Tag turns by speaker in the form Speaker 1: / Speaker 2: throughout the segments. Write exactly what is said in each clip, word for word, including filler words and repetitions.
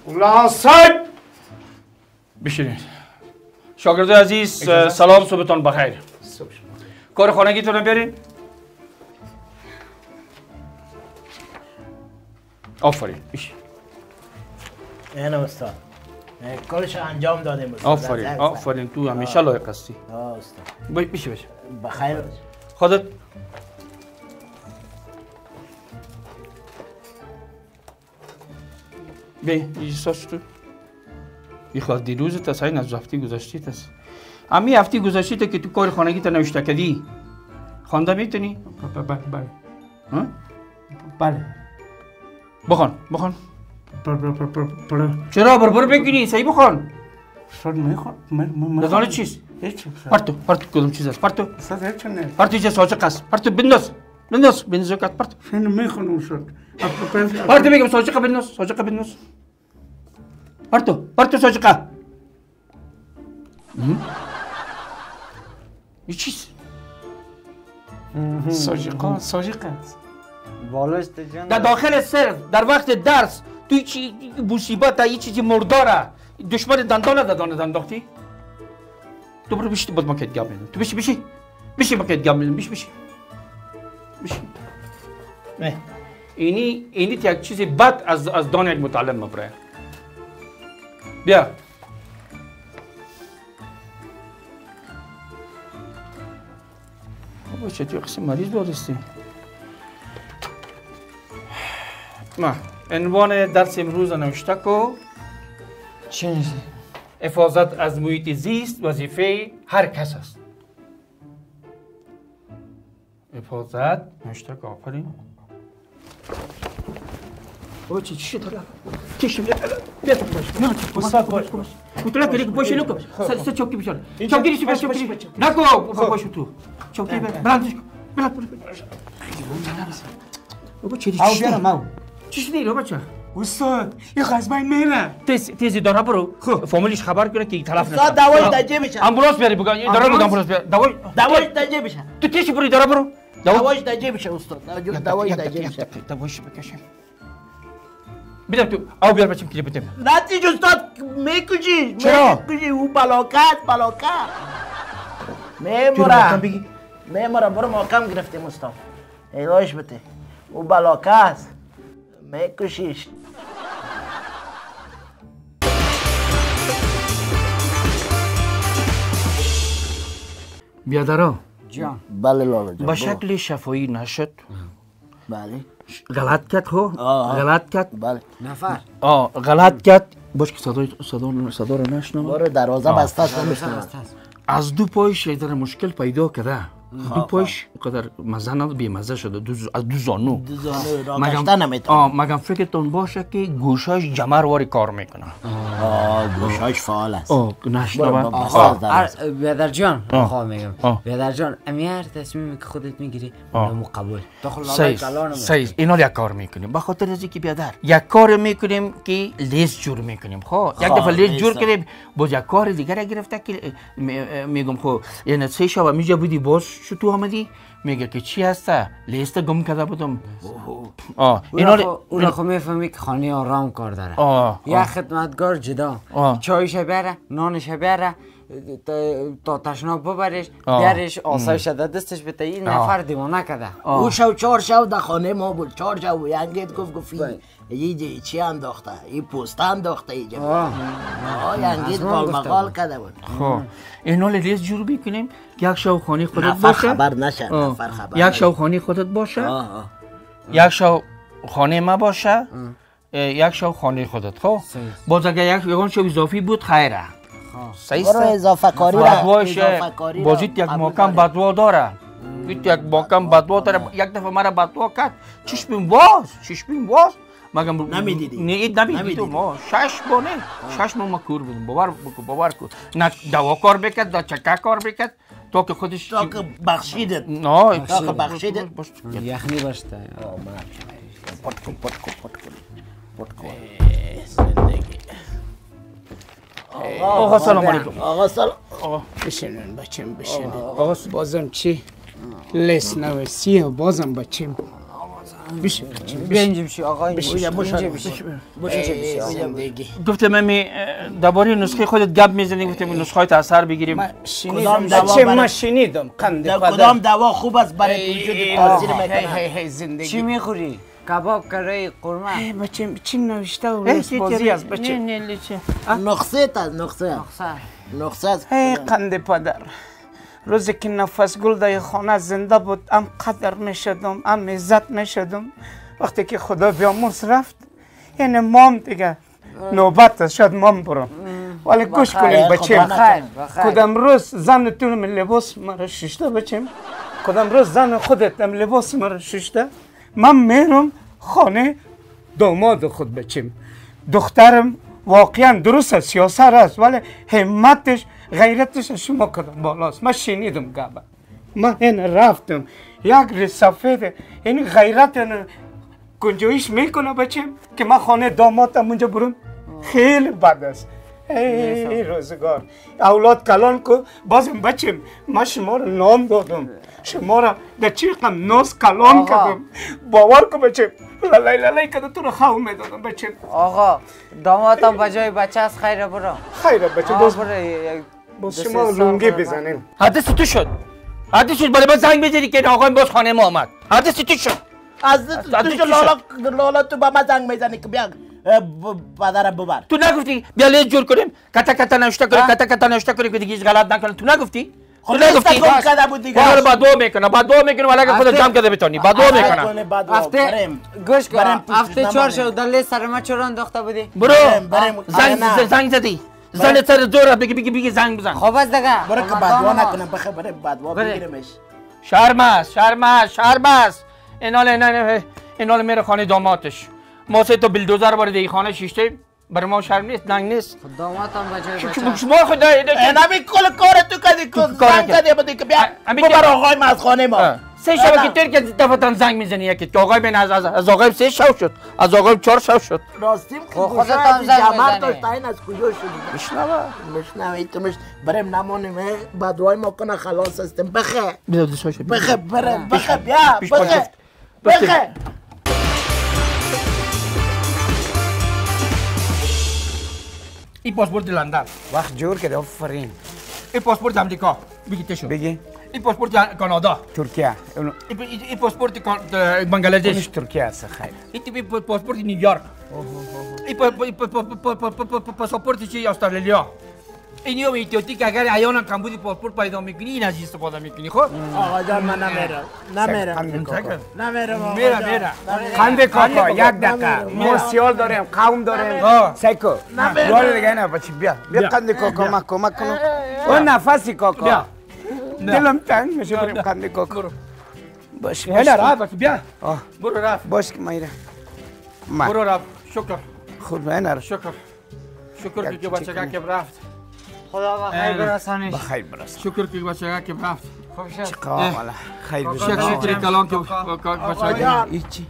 Speaker 1: الله صاحب
Speaker 2: بشینید. شاگردای عزیز سلام، صبحتون بخیر. کار خانگیتون رو بیارین. آفرین. بشین.
Speaker 3: اینه استاد. کارش انجام دادیم استاد.
Speaker 2: آفرین آفرین، تو همیشه لایق هستی.
Speaker 3: آه استاد.
Speaker 2: بشی بشی.
Speaker 3: بخیر.
Speaker 2: خودت بی ایساس تو بخواد دیروز تا ساین از هفته گذشته است. امی هفته گذشته که تو کار خانگی تا نوشته کردی خوانده میتونی؟
Speaker 1: بله بله
Speaker 2: ها؟
Speaker 1: بله
Speaker 2: بخوان بخوان.
Speaker 1: بر بر بر بر بر
Speaker 2: چرا بربر بگیری؟ صحیح بخوان.
Speaker 1: استاد میخوام من
Speaker 2: دادان چیست؟
Speaker 1: هیچ
Speaker 2: پرتو پرتو کدوم چیز است؟ پرتو
Speaker 1: استاد هیچ نه
Speaker 2: پرتو چه ساچق است؟ پرتو بنداز بنداز بنداز کات پرتو.
Speaker 1: شنو میخوام استاد
Speaker 2: پرتو میگم ساچق بنداز ساچق بنداز. پرتو پرتو ساچق. این چیست؟
Speaker 1: ساجقا ساجقا
Speaker 4: بالش جان
Speaker 2: در داخل سر در وقت درس توی چی مصیبت یه چیزی مرداره دشمن دندان دندان انداختی؟ تو برو بشی بعد ما کت گام میدم. تو بشی بشی بشی ما کت گام میدم. بشی بشی بشی. نه اینی اینی یک چیزی بد از از دان یک متعلم مبره. بیا بابا چه توی قسم مریض بادستی. ما عنوان درس امروز نوشته کو
Speaker 4: چی نیست؟
Speaker 2: حفاظت از محیط زیست وظیفه هر کس است. حفاظت نوشته کو آفرین. بابا چی چی شد حالا؟ چی شد؟ بیا تو باش. نه
Speaker 1: استاد باش
Speaker 2: باش. مطلع کردی که باشه نکن. سه چوکی بشار. چوکی ریشی باش چوکی. نکو باش تو. چوکی بلندش کن. بلند بلند. بابا چی
Speaker 1: او بیارم ماو
Speaker 2: چی شدی رو بچه؟
Speaker 1: استاد این قزبین میره
Speaker 2: تیز تیزی داره برو. فامیلیش خبر کنه که تلف نشه.
Speaker 3: استاد دوای در جیبشه.
Speaker 2: امبولانس بیاری بگو. داره بگو امبولانس بیار. دوای
Speaker 3: دوایش در جیبشه.
Speaker 2: تو تیشی بری داره برو.
Speaker 3: دوایش در جیبشه استاد. دوایش در جیبشه.
Speaker 2: دوایش بکشم. بیدم تو او بیار بچم کلیپ بتم.
Speaker 3: نتیج استاد میکشی.
Speaker 2: چرا؟
Speaker 3: میکشی او بلاکت بلاکت. میمورم. میمورم برو محکم گرفتیم استاد. ایلاش بده. او بلاکت میکشیش.
Speaker 2: بیادرا
Speaker 4: جان
Speaker 3: بله لالا جان.
Speaker 2: با شکل شفایی نشد.
Speaker 3: بله.
Speaker 2: غلط کرد خو غلط کرد.
Speaker 3: بله.
Speaker 4: نفر
Speaker 2: آه غلط کرد. باش که صدای صدا صدا رو نشنوم.
Speaker 3: برو دروازه بسته است نمیشنم.
Speaker 2: از دو پایش یه ذره مشکل پیدا کرده. دو پایش قدر مزه نداره بی مزه شده. دو از دو زانو.
Speaker 3: دو زانو را کشته نمیتونه.
Speaker 2: آه مگم فکرتون باشه که گوشاش جمر واری کار میکنه.
Speaker 3: آه گوشاش فعال است.
Speaker 2: آه نشنوه.
Speaker 4: آقا بیادر جان خواهم میگم
Speaker 2: آه.
Speaker 4: بیادر جان امی هر تصمیمی که خودت میگیری اونمو قبول تو خلالای
Speaker 2: صحیح
Speaker 4: کلانم
Speaker 2: صحیح اینا یک کار میکنیم. بخاطر از اینکه بیادر یک کار میکنیم که لیست جور میکنیم. خب یک دفعه لیست جور کردیم باز یک کار دیگر گرفته که میگم خب یعنی سه شب میجا بودی باز شو تو آمدی میگه که چی هسته لیست گم کرده بودم. آه اینا
Speaker 4: اونا خب میفهمی که خانه آرام کار داره.
Speaker 2: آه
Speaker 4: یک خدمتگار جدا چایش بره نانش بره تا تشناب ببرش بیارش آسایش در دستش بده. این نفر دیوانه کرده.
Speaker 3: او شو چهار شو در خانه ما بود. چهار شو ینگید گفت گفت این چی انداخته این پوسته انداخته اینجا. آه ینگید بالمقال کرده بود.
Speaker 2: خب اینا لیست جور بکنیم یک شو خانه خودت
Speaker 3: نفر
Speaker 2: باشه.
Speaker 3: خبر نشه. نفر خبر
Speaker 2: یک شو خانه خودت باشه. یک شو خانه ما باشه. یک شو خانه خودت. خب باز اگر یک یگان شو اضافی بود خیره. صحیح است.
Speaker 3: برو اضافه کاری را اضافه کاری را
Speaker 2: بازیت یک محکم بدوا داره. بیت یک محکم بدوا داره. یک دفعه مرا بدوا کرد چشمم باز چشمم باز مگم
Speaker 3: نمیدیدی؟
Speaker 2: نه نمیدیدی تو ما شش بانه شش ما کور بودیم. باور بکن باور کن. نه دوا کار بکرد نه چکه کار بکرد تا که خودش
Speaker 3: تا که بخشیدت.
Speaker 2: نه
Speaker 3: تا که بخشیدت.
Speaker 4: یخنی باشته.
Speaker 3: پت کن پت کن پت کن پت کن. زندگی.
Speaker 2: آقا سلام علیکم.
Speaker 3: آقا سلام.
Speaker 1: بشینن بچم بشینن آقا بازم چی لیست نویسی و بازم بچم بشه
Speaker 4: بیا اینجا بشی آقا اینجا
Speaker 3: بشه
Speaker 4: بشی
Speaker 3: زندگی
Speaker 2: گفتم امی درباره نسخه خودت گپ میزنی گفتم نسخه تا اثر بگیریم
Speaker 1: کدام بچه ما شنیدم قند
Speaker 3: کدام دوا خوب است برای وجود تاثیر میکنه
Speaker 1: زندگی
Speaker 4: چی میخوری؟ کباب کره قورمه
Speaker 1: بچه چی نوشته و راست بازی است بچه
Speaker 2: نه نه لیچه
Speaker 3: نقصه تا نقصه نقصه است
Speaker 1: ای قند پدر روزی که نفس گل در خانه زنده بود ام قدر میشدم ام عزت میشدم وقتی که خدا بیامرز رفت یعنی مام دیگه نوبت است شاید مام برم ولی گوش کنیم بچه کدام روز زن تونم لباس مرا ششته بچم کدام روز زن خودتم لباس مرا ششته من میرم خانه داماد خود بچم دخترم واقعا درست است سیاسر است ولی همتش غیرتش شما کدام بالاست من شنیدم گابه من این رفتم یک رسافه این غیرت گنجایش میکنه بچم که من خانه دامادم اونجا برم خیلی بد است ای روزگار اولاد کلان کو بازم بچم من شما رو نام دادم شما را در چیقم ناز کلان کردم باور کن بچم لالای لالای کده تو رو خواه میدادم بچم
Speaker 4: آقا دامادم بجای بچه از خیره برو
Speaker 1: خیره بچه باز باز شما لونگی بزنیم
Speaker 2: حدث تو شد حدث شد برای ما زنگ بزنی که آقایم باز خانه ما آمد حدث تو شد
Speaker 3: از تو لالا لالا تو با من زنگ میزنی که بیا پدرم ببر
Speaker 2: تو نگفتی بیا لیست جور کنیم کتا کتا نوشته کنیم کتا کتا نوشته کنیم که دیگه هیچ غلط نکنیم تو نگفتی تو نگفتی بالا با دو میکنه با دو میکنه ولی اگه خودت جمع کرده بتونی با دو میکنه
Speaker 4: هفته گوش کن هفته چهار شد در لیست سر ما چرا انداخته بودی
Speaker 2: برو زنگ زنگ زدی زن سر دور بگی بگی بگی زنگ بزن
Speaker 4: خب از دیگه
Speaker 3: برو که بدوا نکنم بخه برای بدوا بگیرمش
Speaker 2: شرم است شرم است شرم است اینال اینال اینال میره خانه دامادش ما سه تا بلدوزر وارد این خانه شیشته برای ما شرم نیست ننگ نیست
Speaker 4: دامادم بجای بچه
Speaker 2: شما خدا
Speaker 3: نمی کل کار تو کردی که زنگ زدی بودی که بیا ببر آقای ما از خانه ما
Speaker 2: سه شب که تیر که دفتن زنگ میزنی یکی که آقای بین از از آقای سه شب شد از آقای چهار شب شد
Speaker 3: راستیم که
Speaker 4: خودت هم زنگ
Speaker 3: جمعت
Speaker 4: بزنی
Speaker 3: داشت این از کجا شدی مشنوه مشنوه تو مش بریم نمانیم بدوای ما کنه خلاص هستیم بخه بخه بریم بخه بیا بخه بخه
Speaker 2: این پاسپورت لندن
Speaker 1: وقت جور کرده آفرین
Speaker 2: این پاسپورت امریکا بگی تشو
Speaker 1: بگی
Speaker 2: این پاسپورت کانادا
Speaker 1: ترکیه
Speaker 2: این پاسپورت بنگلادش
Speaker 1: ترکیه است خیر
Speaker 2: این پاسپورت نیویورک این پاسپورت چی استرالیا این یه ایتیوتی که اگر ایانا کمبودی پاسپورت پیدا میکنی این از استفاده میکنی خب
Speaker 3: آقا جان من نمیرم نمیرم نمیرم
Speaker 2: میرم میرم
Speaker 1: خنده کاکا یک دقیقه ما سیال داریم قوم داریم سیکو دوال دیگه نه بچه بیا بیا خنده کاکا ما کمک کنم اون نفسی کاکا دلم تنگ میشه بریم خنده کاکا باش
Speaker 2: هلا رفت باش بیا برو رفت
Speaker 1: باش که میره
Speaker 2: برو رفت شکر
Speaker 1: خود بینر
Speaker 2: شکر شکر که بچه که رفت
Speaker 4: خدا بخیر برسانش
Speaker 1: بخیر برسان
Speaker 2: شکر که بچه که رفت
Speaker 4: خوب شد
Speaker 1: چقدر والا خیر
Speaker 2: شکر شکر کلام که بچه که
Speaker 1: ایچی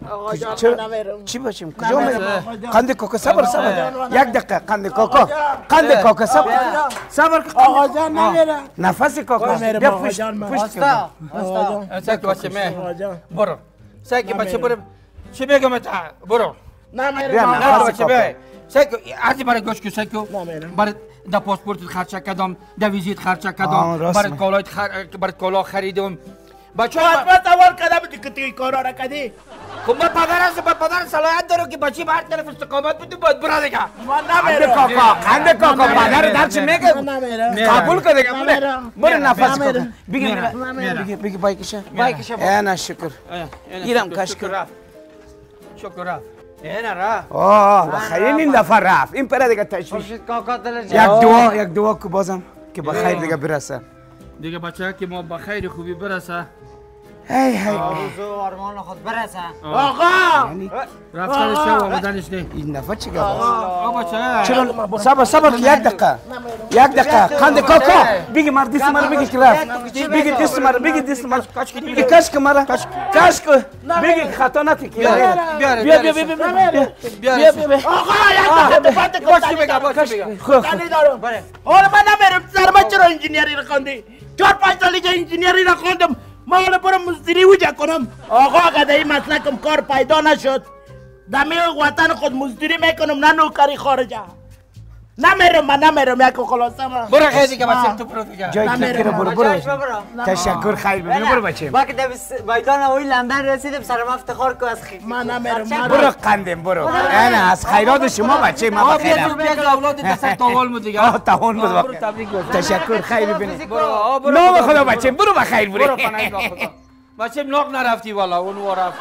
Speaker 1: چی باشیم کجا میرم قند کوکا صبر صبر یک دقیقه قند کوکا قند کوکا صبر صبر
Speaker 3: آقا جان نمیرم
Speaker 1: نفس کوکا بیا پشت پشت
Speaker 2: ساکی بچه می برو ساکی بچه برو چی بگم تا برو
Speaker 3: نمیرم
Speaker 2: نه بچه بیا ساکی عادی برای گوش که ساکی برای دا پاسپورت خرچ کردم دا ویزیت خرچ کردم برای کالایت برای کالا خریدم بچه
Speaker 3: ما تصور کردم که تو این کارا را کردی
Speaker 2: خب من پدر هستم من پدر صلاحیت دارم که بچه به هر طرف استقامت بده باید برا دیگه
Speaker 3: من نمیرم
Speaker 1: کاکا قند کاکا پدر در چی میگه قبول کنه دیگه برو نفس کاکا بگی بگی بگی بایکشه
Speaker 4: بایکشه
Speaker 1: انا شکر ایرم کاش
Speaker 2: رفت شکر رفت اینا رفت
Speaker 1: آه بخیر این دفعه رفت این پره دیگه تشویش
Speaker 4: کاکا دلش
Speaker 1: یک دعا یک دعا که بازم که بخیر دیگه برسه
Speaker 2: دیگه بچه که ما بخیر خوبی برسه
Speaker 1: هی هی
Speaker 4: آرزو و آرمان خود برسه
Speaker 3: آقا
Speaker 2: رفتنش شو آمدنش نه
Speaker 1: این نفر چی گفت
Speaker 2: آقا بچه
Speaker 1: چرا صبر صبر که یک دقیقه یک دقیقه قند کاکا بگی مرد دیست مرا بگی که رفت بگی دیست مرا بگی دیست مرا بگی کشک مرا کشک بگی خطا نتی که بیا بیا بیا بیا بیا بیا
Speaker 3: آقا یک دفعه
Speaker 2: باش بگم باش بگم
Speaker 3: خالی دارم حالا من نمیرم سر من چرا انجینیری رو خوندی چهار پنج سال اینجا انجینیری رو خوندم ما حالا برم مزدوری اوجا کنم آقا اگر این مسلکم کار پیدا نشد دمی وطن خود مزدوری میکنم نه نوکری خارجه نمیرم من نمیرم یک خلاصه من
Speaker 2: برو خیلی دیگه بچه تو برو دیگه
Speaker 1: جای فکر برو برو تشکر خیر ببین برو بچه
Speaker 4: وقتی به میدان اوی لندن رسیدم سرم افتخار کو از خیلی
Speaker 3: من نمیرم
Speaker 1: برو قندم برو نه از خیرات شما بچه ما بخیرم
Speaker 2: بیا اولاد دست تاول مو دیگه
Speaker 1: آه تاون بود
Speaker 2: برو تبریک باش
Speaker 1: تشکر خیر ببین
Speaker 2: برو برو
Speaker 1: نام خدا بچه برو بخیر برو
Speaker 2: برو پناه خدا بچه ناق نرفتی والا اون ورفت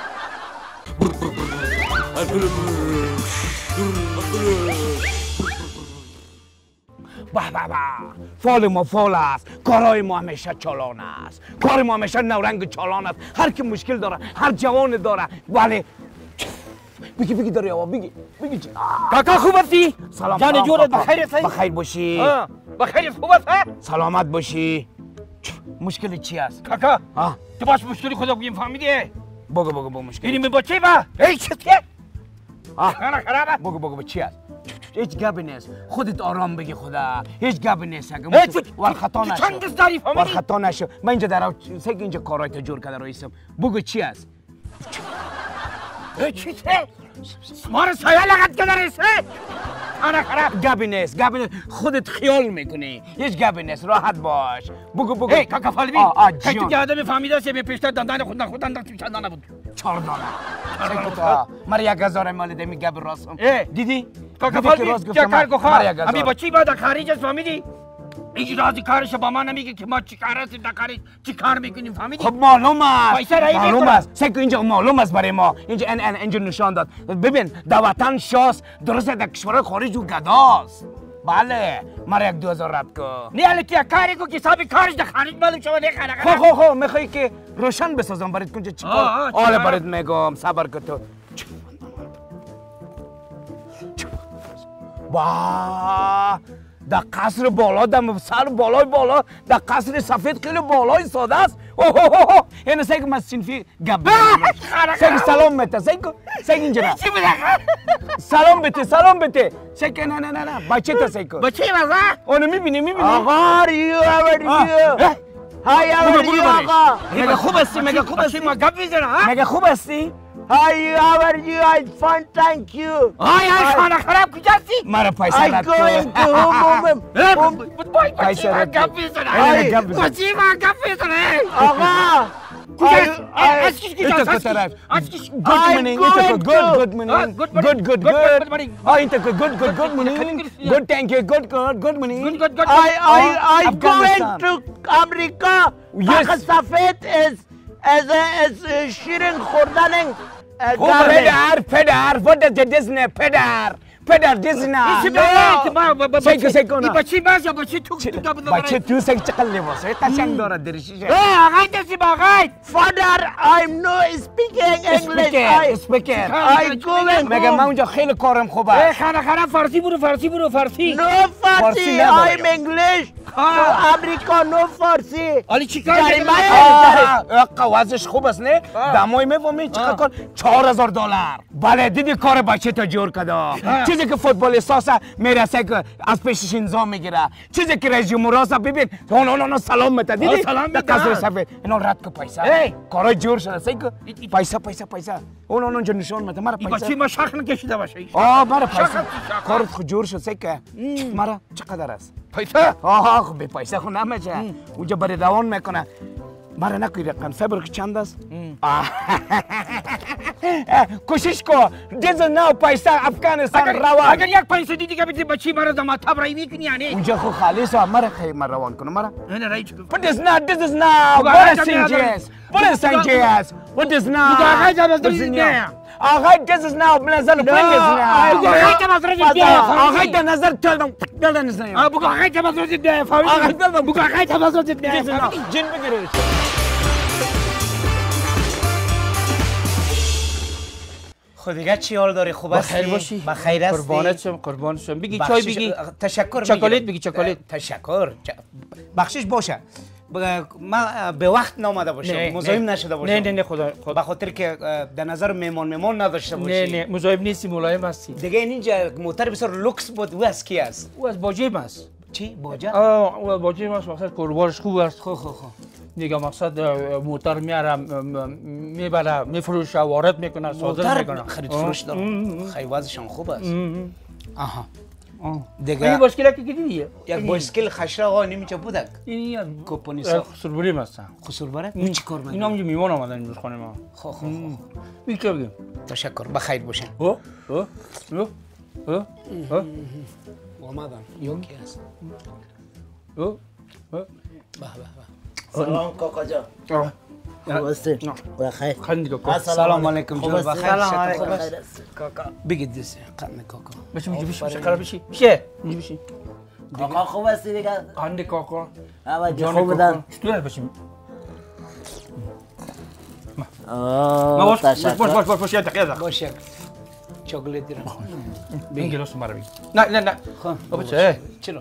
Speaker 1: به به به فال ما فال است کارهای ما همیشه چالان است کار ما همیشه نورنگ چالان است هر کی مشکل داره هر جوان داره ولی بگی بگی داری آوا بگی بگی چی
Speaker 2: کاکا خوب هستی
Speaker 1: سلام
Speaker 2: جان جورت بخیر هستی
Speaker 1: بخیر باشی
Speaker 2: بخیر خوب هستی
Speaker 1: سلامت باشی مشکل چی است
Speaker 2: کاکا
Speaker 1: آه
Speaker 2: تو باش مشکلی خدا بگیم فهمیدی
Speaker 1: بگو بگو بگو مشکل
Speaker 2: اینی می بچه با ای چیه
Speaker 1: آه
Speaker 2: خانه خرابه
Speaker 1: بگو بگو چی است هیچ گپی نیست خودت آرام بگی خدا هیچ گپی نیست ور خطا نشو
Speaker 2: چند دست داری
Speaker 1: ور
Speaker 2: فهمیدی
Speaker 1: خطا نشو من اینجا در سگ اینجا کارای تو جور کرده رئیسم بگو چی است
Speaker 2: ای چیه ما رو سایه لگت که رئیسه خانه خراب
Speaker 1: گپی نیست گپی نیست خودت خیال میکنی هیچ گپی نیست راحت باش بگو بگو
Speaker 2: ای کاکا فالبی که تو که آدم فهمیده است به پیشتر دندان خود خود دندان چند دانه بود
Speaker 1: چهار دانه مر یک هزار مال دمی گپ راستم دیدی
Speaker 2: کاکا فالبی چه کار گفت امی بچی بعد خارج است فهمیدی هیچ رازی کارش با ما نمیگه که ما چی کار هستیم در کاری چی کار میکنیم فهمیدی
Speaker 1: خب معلوم است
Speaker 2: پیسه رایی
Speaker 1: معلوم
Speaker 2: میکنم.
Speaker 1: است سکو اینجا معلوم است برای ما اینجا ان ان اینجا نشان داد ببین در وطن شاست درست در کشور خارج و گداست بله مرا یک دو هزار رد کن
Speaker 2: نه الکی کاری کو که حساب کارش در خارج معلوم شما نه خانه
Speaker 1: خو خو خو میخوای که روشن بسازم برات کنجا چیکار حالا برات میگم صبر کن تو با در قصر بالا در سر بالای بالا در قصر سفید خیلی بالای ساده است اوه این سگ من سنفی گب سگ سلام بده سگ سگ اینجا سلام بده سلام بده سگ نه نه نه نه بچه تا سگ
Speaker 2: بچه مزه
Speaker 1: اونو میبینی میبینی
Speaker 3: آقا ریو اوریو های اوریو آقا
Speaker 1: مگه خوب هستی مگه خوب هستی
Speaker 2: ما گپ میزنه
Speaker 1: مگه خوب هستی
Speaker 3: های اوریو آی فان تانک یو
Speaker 2: آی آی خانه خراب کجا هستی
Speaker 1: مرا پیسه
Speaker 3: آی
Speaker 1: رد
Speaker 3: گوینگ تو هوم
Speaker 2: بای بچه ما گپ میزنه بچه ما گپ میزنه
Speaker 3: آقا
Speaker 2: از کش کجا هستی از کش
Speaker 1: Good morning. It's a good, good morning.
Speaker 2: Good
Speaker 1: Good, good,
Speaker 2: good
Speaker 1: good.
Speaker 2: morning.
Speaker 1: Oh, it's a good, good, good, good morning. Good, thank you. Good, good, good morning.
Speaker 2: Good good good
Speaker 3: I I I going to America.
Speaker 1: Yes.
Speaker 3: سفید is as as شیرین خوردن
Speaker 1: Oh, پدر، پدر. What does the Disney پدر؟ پدر دیزنی. سیکو سیکو نه.
Speaker 2: بچه باز یا بچه تو
Speaker 1: بچه تو سیک چقدر لباسه قشنگ داره درشیشه.
Speaker 2: آقای دستی با آقای.
Speaker 3: Father, I'm no speaking English.
Speaker 1: اسپیکر، اسپیکر.
Speaker 3: I going
Speaker 1: مگه من اونجا خیلی کارم خوبه.
Speaker 2: خانه خانه فارسی برو فارسی برو فارسی.
Speaker 3: No
Speaker 1: فارسی
Speaker 3: Farsi.
Speaker 1: نداره.
Speaker 3: I'm English. امریکا no فارسی.
Speaker 2: حالی چی کار
Speaker 3: جریمه.
Speaker 1: قوازش خوب است نه؟ دمای میفهمی چقدر کار؟ چهار هزار دلار. بله دیدی کار بچه تا جور کده. چیزی که فوتبالیستاس میرسه که از پیشش انضام میگیره. چیزی که رئیس جمهور است ببین اون اون اون سلام میده دیدی؟
Speaker 2: سلام میده.
Speaker 1: قصر سفید اینا رد که پیسه. کارای جور شده سیک پیسه پیسه پیسه. اون اون اونجا نشون میده مرا
Speaker 2: این بچه
Speaker 1: پیسه.
Speaker 2: ما شاخ نکشیده باشه.
Speaker 1: آه مرا پیسه.
Speaker 2: شاخ.
Speaker 1: کارت خود جور شد سیک مرا چقدر است؟
Speaker 2: پیسه.
Speaker 1: آه خب به پیسه خود نمیشه اونجا برای روان میکنه مرا نکوی رقم فبر چند است کوشش کو دیز نو پیسه افغانستان روان
Speaker 2: اگر یک پیسه دیدی که بدی بچی مرا دما تبرای میکنی یعنی
Speaker 1: اونجا خو خالص مرا خیلی مرا روان کنه مرا
Speaker 2: نه رای چه
Speaker 1: What is now? This is now. What is Saint James? What is Saint James? What is now?
Speaker 2: آقای جان از دنیا
Speaker 1: آقای this is now. بنظر پلنگز now.
Speaker 2: آقای جان از دنیا
Speaker 1: آقای در نظر تلدم دلدن نزنیم.
Speaker 2: بگو آقای جان از دنیا فهمیدی
Speaker 1: آقای دلدم
Speaker 2: بگو آقای جان از دنیا
Speaker 1: جن بگیرش. خود دیگه چی حال داری خوب هستی؟
Speaker 2: بخیر باشی
Speaker 1: بخیر هستی؟
Speaker 2: قربانت شم قربانت شم بگی چای بگی
Speaker 1: تشکر
Speaker 2: چکلیت بگی چکلیت
Speaker 1: تشکر بخشش باشه ما به وقت نامده باشه مزاحم نشده باشه
Speaker 2: نه نه نه خدا
Speaker 1: به خاطر که در نظر مهمان مهمان نداشته باشی
Speaker 2: نه نه مزاحم نیستی ملایم هستی
Speaker 1: دیگه اینجا موتر بسیار لوکس بود او از کی است
Speaker 2: او از باجیم است
Speaker 1: چی باجه
Speaker 2: آه او از باجیم است مقصد کاروبارش خوب است
Speaker 1: خو خو خو
Speaker 2: دیگه مقصد موتر میاره میبره میفروشه وارد میکنه صادر میکنه
Speaker 1: خرید فروش دارم خیلی وضعشان خوب است آها دیگه
Speaker 2: این باشکل که دیدی
Speaker 1: یک بایسکل خشره آقا نمیچه بودک
Speaker 2: این
Speaker 1: کوپونی ساخت
Speaker 2: خسربری هستن
Speaker 1: خسر بره این چی کار
Speaker 2: اینا همونجا میمان آمدن امروز خانه ما
Speaker 1: خو خو
Speaker 2: این که بگیم
Speaker 1: تشکر بخیر باشین
Speaker 2: او او او او او
Speaker 1: آمدن یوکی هست
Speaker 2: او او
Speaker 1: به به
Speaker 3: سلام کاکا جان خوب هستی؟ بخیر
Speaker 2: خندی کاکا
Speaker 1: سلام علیکم جان بخیر
Speaker 4: سلام علیکم
Speaker 1: کاکا بگید دیسی قدم کاکا
Speaker 2: بشی میشه بشی بشی قرار بشی میشه میشه بشی
Speaker 3: کاکا خوب هستی دیگه؟
Speaker 2: خندی کاکا
Speaker 3: اما جا
Speaker 2: جان
Speaker 3: خوب بودن؟
Speaker 2: چطور بشیم
Speaker 3: آه
Speaker 2: باش باش
Speaker 3: تشکر
Speaker 2: باش باش باش یه دقیقه دقیقه
Speaker 1: باشه چاکلیت دیرم
Speaker 2: این گلاس مرا بگی نه نه نه بابا چه
Speaker 1: چرا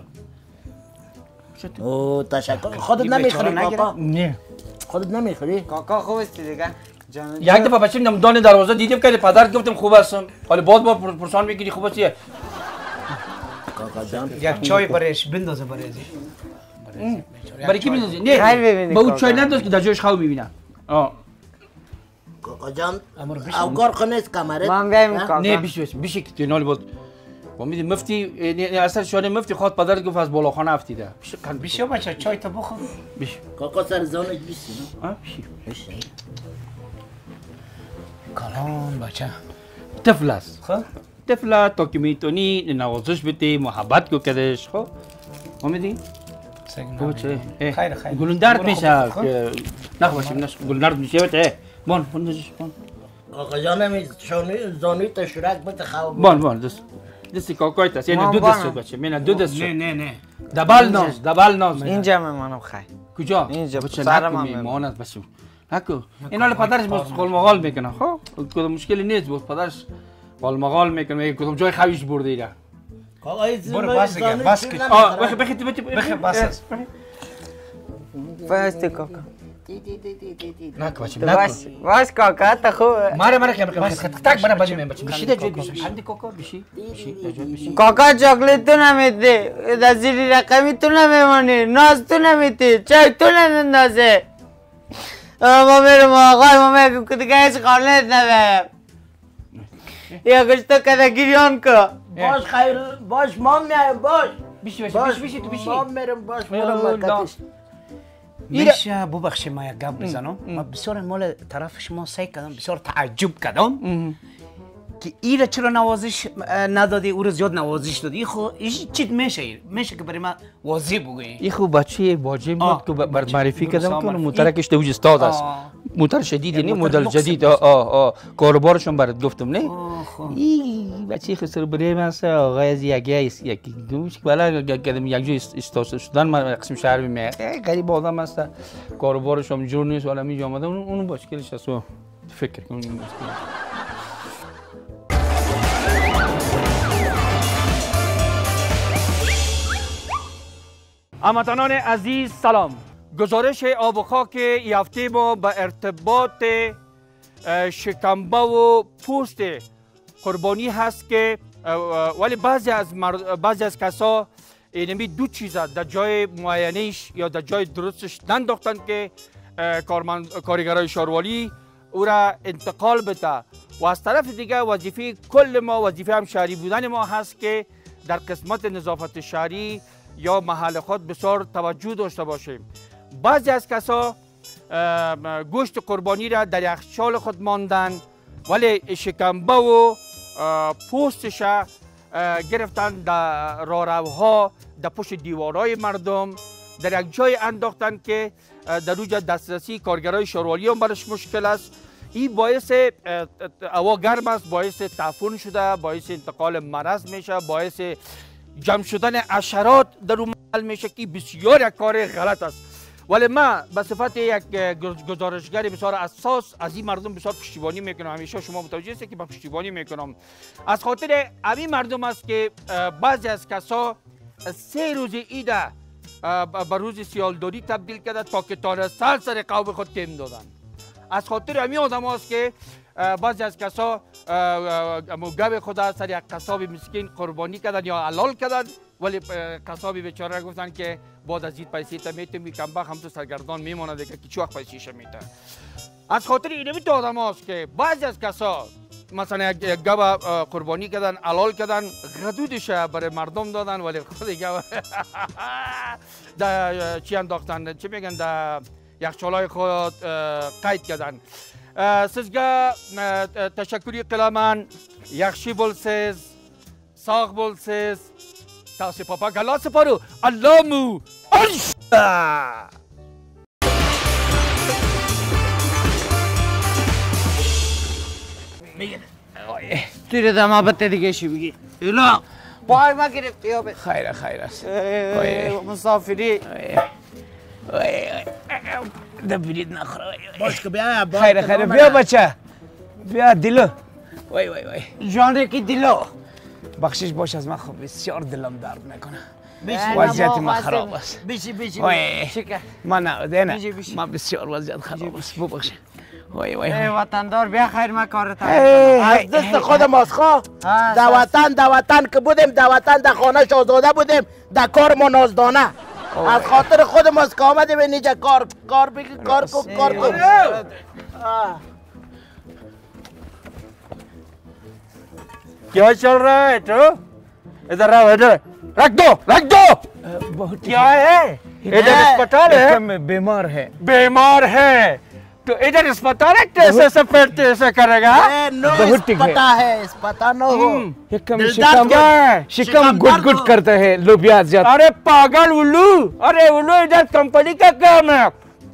Speaker 3: اوه تشکر خودت
Speaker 1: این
Speaker 3: نمیخوری
Speaker 1: بیچاره
Speaker 3: کاکا؟
Speaker 2: نه
Speaker 3: خودت نمیخوری؟
Speaker 4: کاکا خوب است دیگه جان
Speaker 2: یک دفعه بچه نمدان دروازه دیدیم که پدر گفتم خوب هستم حالا باز با پرسان میگیری خوب هستی
Speaker 3: کاکا جان
Speaker 1: یک چای برایش بندازه برایش
Speaker 2: برای کی میندازی
Speaker 4: خیلی
Speaker 2: نه
Speaker 4: ببینی
Speaker 2: با اون
Speaker 4: کاکا.
Speaker 2: چای نداز که در جایش خواب میبینم آه
Speaker 3: کاکا جان
Speaker 1: امر بشین
Speaker 3: اوگار خونست کمرت؟
Speaker 4: من بیایم
Speaker 3: ها؟
Speaker 4: کاکا
Speaker 2: نه بیش بیش بیش که تینال بود با میدی مفتی نه نه اصلا شانه مفتی خواهد پدر گفت از بالاخانه افتیده بیش کن بیش
Speaker 1: بشو بچه چای تو بخور
Speaker 2: بیش
Speaker 3: کاکا سر زانش بیستی نه؟
Speaker 2: آه بیش
Speaker 3: بشه
Speaker 1: کلان بچه
Speaker 2: طفل است
Speaker 1: خب
Speaker 2: طفل تا که میتونی نوازش بدی محبت کو کدش خب فهمیدی
Speaker 1: سگنا
Speaker 2: چه
Speaker 1: خیر خیر
Speaker 2: گلون درد
Speaker 1: برو
Speaker 2: میشه
Speaker 1: خب.
Speaker 2: که نخواشیم نش گلون درد میشه بته بان بان بان
Speaker 3: کاکا جان همی شانوی زانوی تشرک بده خواب
Speaker 2: بان بان دست دستی کاکای است یعنی
Speaker 4: بان،
Speaker 2: دو
Speaker 4: بان.
Speaker 2: دست شد بچه مینا دو دست
Speaker 1: نه
Speaker 2: شد
Speaker 1: نه نه
Speaker 2: دبل ناز دبل ناز
Speaker 4: اینجا منم خیر
Speaker 2: کجا
Speaker 4: اینجا
Speaker 2: بچه
Speaker 4: سر
Speaker 2: نکو
Speaker 4: من
Speaker 2: میمان است بچه نکو این حال پدرش باز قلمقال میکنه خب کدوم مشکلی نیست باز پدرش قلمقال میکنه میگه کدوم جای خویش برده ایره
Speaker 3: کاکا این
Speaker 1: برو
Speaker 3: زانوی
Speaker 1: بس دیگه،
Speaker 3: زانوی
Speaker 1: بس
Speaker 3: چیز
Speaker 1: که-
Speaker 3: نمیخوره.
Speaker 2: آه بخی بخی بخی
Speaker 1: بخیر بس است
Speaker 4: بس کاکا
Speaker 2: نکو بچه
Speaker 4: بس بس کاکا تا خوبه
Speaker 2: ماره ماره که بخی تک برای بچه من بچه بشی در جای بشی خندی کوکو بشی بشی در جای بشی
Speaker 4: کاکا چاکلیت تو نمیده در زیر رقمی تو نمیمانی ناز تو نمیده چای تو نمیندازه ما میرم آقای ما میگم که دیگه هیچ خانه نبرم یا گشتا کده گریان که
Speaker 3: باش خیر باش ما میایم باش
Speaker 2: بشی بشی
Speaker 3: باش
Speaker 2: بشی تو بشی
Speaker 3: ما میرم باش
Speaker 2: میرم
Speaker 3: میرم مرکتش
Speaker 1: میشه ببخشید ما یک گپ بزنم ما بسیار مال طرف شما سعی کردم بسیار تعجب کردم که این را چرا نوازش ندادی او را زیاد نوازش دادی این خو ایش چیت میشه این میشه که برای من واضح بگویی
Speaker 2: این خوب بچه واجب
Speaker 1: آه،
Speaker 2: بود که بر
Speaker 1: بچه.
Speaker 2: معرفی
Speaker 1: درست،
Speaker 2: کردم
Speaker 1: آه،
Speaker 2: که
Speaker 1: معرفی.
Speaker 2: موترکش دوج استاد است
Speaker 1: آه.
Speaker 2: موتر شدیدی
Speaker 1: یک
Speaker 2: نه
Speaker 1: موتر
Speaker 2: مدل
Speaker 1: لوکس
Speaker 2: جدید
Speaker 1: بود.
Speaker 2: آه آه آه کاروبارشون برات گفتم نه
Speaker 1: آه، خب.
Speaker 2: این بچه خسر بریم است آقای از یکی است یکی گوش بالا کردم یک جای استاد شدن من قسم شهر می غریب آدم است کاروبارشون جور نیست ولی می آمده اون اون مشکلش است و فکر کن این مشکل هموطنان عزیز سلام گزارش آب و خاک این هفته ما به ارتباط اه، شکمبه و پوست قربانی هست که اه، اه، ولی بعضی از مرد، بعضی از کسا اینمی دو چیز در جای معینش یا در جای درستش ننداختن که اه، کارمند کارگرای شاروالی او را انتقال بده و از طرف دیگه وظیفه کل ما وظیفه هم شهری بودن ما هست که در قسمت نظافت شهری یا محل خود بسیار توجه داشته باشیم. بعضی از کسا اه، گوشت قربانی را در یخچال خود ماندن ولی شکمبه و اه، پوستش اه، گرفتن در راهروها در پشت دیوارهای مردم در یک جای انداختن که اه، در اوجا دسترسی کارگرای شاروالی هم برش مشکل است. این باعث اه، اه، هوا گرم است، باعث تعفن شده، باعث انتقال مرض میشه، باعث جمع شدن حشرات در اون محل میشه که بسیار یک کار غلط است. ولی من به صفت یک گزارشگر بسیار اساس از این مردم بسیار پشتیبانی میکنم. همیشه شما متوجه هستید که من پشتیبانی میکنم از خاطر همین مردم است که اه، بعضی از کسا سه روز ایده به روز سیالداری تبدیل کرده تا که تانستن سر قوم خود تیم دادن. از خاطر همین آدم هاست که اه، بعضی از کسا امو گوی خدا سر یک قصاب مسکین قربانی کردن یا حلال کردن، ولی قصاب بیچاره گفتن که بعد از این پیسه تا میتونی کمبخ هم تو سرگردان میمونه دیگه که چه وقت پیسه‌ش میده. از خاطر اینه تو آدم هاست که بعضی از کسا مثلا یک گوه قربانی کردن حلال کردن غدودش برای مردم دادن، ولی خود گوه در چی انداختن چی میگن در یخچالای خود قید کردن. سیزگاه تشکری قلمان یخشی بولسیز ساق بولسیز تاسی پاپا گلا سپارو اللامو انشا
Speaker 4: توی رو دما بته دیگه شی بگی ایلا پای ما گرفت بیا بید
Speaker 1: خیر خیر است
Speaker 4: مسافری
Speaker 1: دبیرید نخوره
Speaker 3: باش که بیا
Speaker 1: خیر خیر بیا بچه بیا دیلو وای وای وای
Speaker 4: جان کی دیلو
Speaker 1: بخشش باش از من خب بسیار دلم درد میکنه
Speaker 3: بیشی
Speaker 1: وضعیت من خراب است
Speaker 3: بیشی بیشی
Speaker 1: وای
Speaker 4: چیکه
Speaker 1: من نه ده
Speaker 4: بیشی،
Speaker 1: نه
Speaker 4: بیشی.
Speaker 1: من بسیار وضعیت خراب است ببخش وای وای
Speaker 4: ای وطندار بیا خیر ما کارت
Speaker 3: از دست خود ماست خواه در وطن در وطن که بودیم در وطن در خانه شاهزاده بودیم در کار ما نازدانه از خاطر خود ماست که آمدیم اینجا کار کار بگی کار کن کار کن
Speaker 2: क्या चल रहा है तो इधर आओ इधर रख दो रख दो क्या है इधर अस्पताल है
Speaker 1: बीमार है
Speaker 2: बीमार है तो इधर अस्पताल है कैसे से पेट ऐसे करेगा
Speaker 1: बहुत ठीक है।
Speaker 3: पता है इस पता न हो
Speaker 1: शिकम
Speaker 3: दिलदार
Speaker 1: शिकम
Speaker 3: क्या है?
Speaker 1: शिकम
Speaker 3: शिकम
Speaker 1: गुट
Speaker 3: दर्द
Speaker 1: गुट
Speaker 3: को-
Speaker 1: करता है लोबिया ज्यादा
Speaker 2: अरे पागल उल्लू अरे उल्लू इधर कंपनी का काम है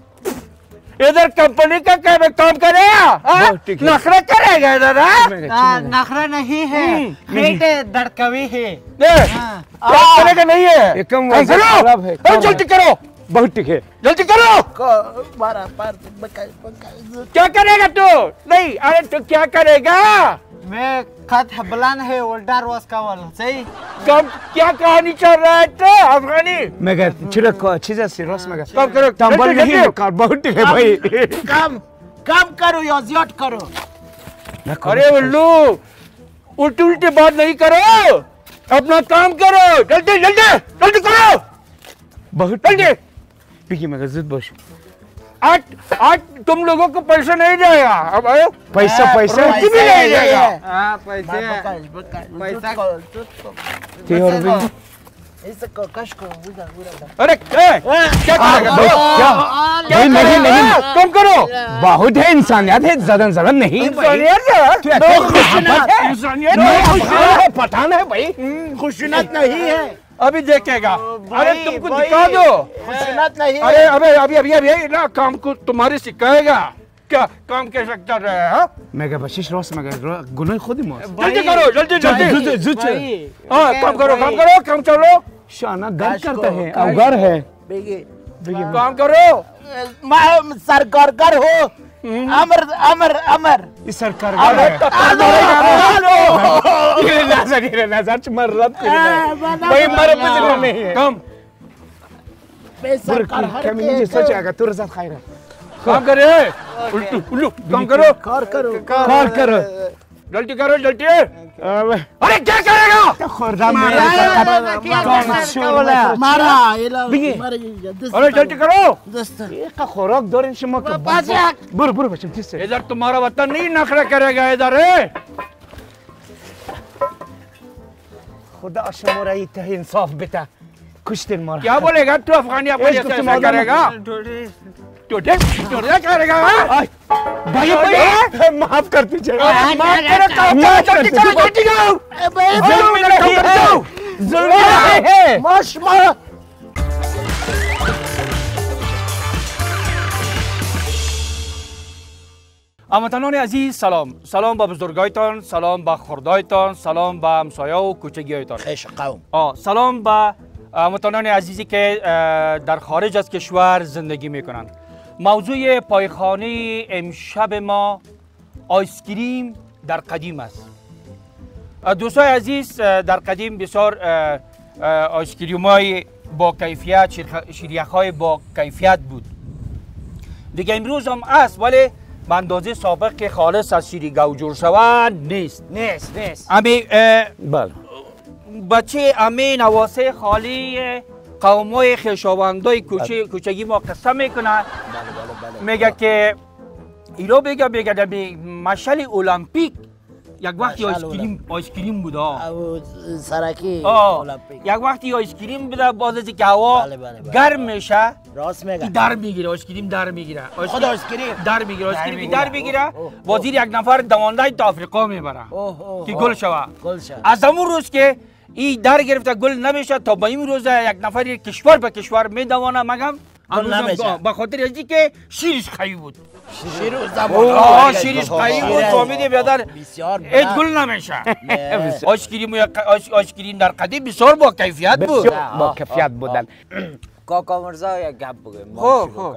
Speaker 2: इधर कंपनी का काम है काम करेगा हाँ?
Speaker 1: बहुत ठीक है।
Speaker 2: नखरा करेगा इधर हाँ?
Speaker 4: नखरा नहीं है पेट धड़कवी है
Speaker 2: ये, काम करेगा नहीं है
Speaker 1: शिकम
Speaker 2: काम
Speaker 1: वजह
Speaker 2: करो
Speaker 1: खराब है
Speaker 2: अरे जल्दी करो
Speaker 1: बहुत ठीक है
Speaker 2: जल्दी करो
Speaker 3: मारा पार बका- बका-
Speaker 2: क्या करेगा तू नहीं अरे तू क्या करेगा
Speaker 4: मैं खत हबलान है उल्टा रोज का वाला सही
Speaker 2: कब क्या कहानी चल रहा है तो अफगानी
Speaker 1: मगर छिड़क चीज़ सीरियस मगर
Speaker 2: कब करो
Speaker 1: तंबल
Speaker 2: जल्दी,
Speaker 1: नहीं
Speaker 2: जल्दी।
Speaker 1: हो कार बहुत ठीक है भाई
Speaker 3: काम काम करो या ज्यादा करो
Speaker 2: अरे उल्लू उल्टी उल्टी बात नहीं करो अपना काम करो जल्दी जल्दी जल्दी करो
Speaker 1: बहुत
Speaker 2: जल्दी
Speaker 1: पिकी मगर जिद बस
Speaker 2: आज आज तुम लोगों को पैसा नहीं जाएगा अब आयो
Speaker 1: पैसा पैसा
Speaker 2: रोटी भी नहीं जाएगा
Speaker 4: हाँ पैसे
Speaker 3: बका- बका-
Speaker 4: पैसा-
Speaker 3: को- तो- तो-
Speaker 1: ते और भी
Speaker 3: इसे को कश को बुझा बुझा
Speaker 2: अरे ए, क्या करेगा
Speaker 1: भाई,
Speaker 2: तू?
Speaker 1: क्या
Speaker 2: क्या
Speaker 1: भाई नहीं
Speaker 2: करेगा?
Speaker 1: नहीं
Speaker 2: कम करो
Speaker 1: बहुत है इंसानियत है जदन जदन नहीं भाई
Speaker 2: इंसानियत है
Speaker 1: तू ऐसे
Speaker 2: खुशनत है इंसानियत है
Speaker 1: पठान है भाई
Speaker 3: खुशनत नहीं है
Speaker 2: अभी देखेगा अरे
Speaker 4: भाई,
Speaker 2: तुमको
Speaker 4: भाई।
Speaker 2: दिखा दो
Speaker 3: खुशनत नहीं
Speaker 2: अरे
Speaker 3: है
Speaker 2: अबे अभी अभी अभी ना काम को तुम्हारे सिखाएगा क्या काम कैसे कर रहे हैं हाँ?
Speaker 1: मगर बशिश रोस मगर गुनाह खुद ही मौत
Speaker 2: जल्दी करो जल्दी जल्दी
Speaker 1: जुज जुज
Speaker 2: हाँ काम करो काम करो काम चलो
Speaker 1: शाना घर करता है अवगर है
Speaker 3: बेगे
Speaker 2: काम करो
Speaker 3: मैं सरकार हो अमर अमर अमर
Speaker 1: इस सरकार
Speaker 2: अरे
Speaker 1: ये नजर ये नजर मर रब भाई मर पे नहीं है
Speaker 2: काम
Speaker 3: सरकार हर
Speaker 1: कमी नहीं सच आएगा तू रज़ा खाएगा
Speaker 2: काम करे उल्टू उल्लू काम करो
Speaker 3: कार करो
Speaker 1: कॉल करो
Speaker 2: जल्दी करो जल्दी
Speaker 1: अबे
Speaker 2: अरे क्या करेगा
Speaker 1: खुर्दा
Speaker 3: मारा इला
Speaker 1: बिगे।
Speaker 3: मारा
Speaker 2: अरे जल्दी करो
Speaker 3: दोस्त
Speaker 1: का खुराक दौर शमा का बुर बुर बच्चे ठीक से
Speaker 2: इधर तुम्हारा वतन नहीं नखरा करेगा इधर है
Speaker 1: खुदा शमोरा ये तह इंसाफ बेटा कुछ दिन मार
Speaker 2: क्या बोलेगा तू अफगानी आपको
Speaker 1: इसको
Speaker 2: ऐसा
Speaker 1: तुम्हारा
Speaker 2: करेगा तू देख तू क्या करेगा हाँ?
Speaker 1: भाई भाई माफ कर दीजिए
Speaker 2: माफ करो काम करो जल्दी करो जल्दी करो
Speaker 1: जुल्म नहीं है जुल्म नहीं है
Speaker 3: माश मारा
Speaker 2: هموطنان عزیز سلام سلام با بزرگایتان سلام با خردایتان سلام با همسایه و کوچگیایتان
Speaker 3: خیش قوم
Speaker 2: آه سلام با هموطنان عزیزی که اه، در خارج از کشور زندگی میکنند موضوع پایخانه امشب ما آیسکریم در قدیم است اه، دوستای عزیز اه، در قدیم بسیار اه، اه، آیسکریم های با کیفیت شیریخ های با کیفیت بود دیگه امروز هم است ولی به اندازه سابق که خالص از شیر گو جور شود نیست.
Speaker 4: نیست نیست.
Speaker 2: امی
Speaker 3: بله
Speaker 2: بچه امی نواسه خالی قومای خویشاوندای کوچه کوچگی ما قصه میکنه. میگه که ایرو بگه بگه در مشعل المپیک یک وقتی آیسکریم آیسکریم بوده.
Speaker 3: سرکی
Speaker 2: المپیک یک وقتی آیسکریم بوده، باز از که هوا گرم میشه
Speaker 3: راست میگه
Speaker 2: در میگیره، آیسکریم در میگیره،
Speaker 3: خود آیسکریم
Speaker 2: در میگیره، آیسکریم در میگیره، وزیر یک نفر دوانده تا آفریقا میبره که گل شوه. از همون روز که این در گرفته گل نمیشه تا به این روز یک نفر کشور به کشور میدوانه، مگم به خاطر ازی که شیرش قوی بود.
Speaker 3: شیر زمان
Speaker 2: آه شیرش قوی بود، فهمیدی بیادر هیچ گل نمیشه. آیسکریم آیسکریم در قدیم بسیار با کیفیت بود.
Speaker 1: با کیفیت بودن.
Speaker 4: کاکا مرزا یک گپ بگیم.
Speaker 2: خب خب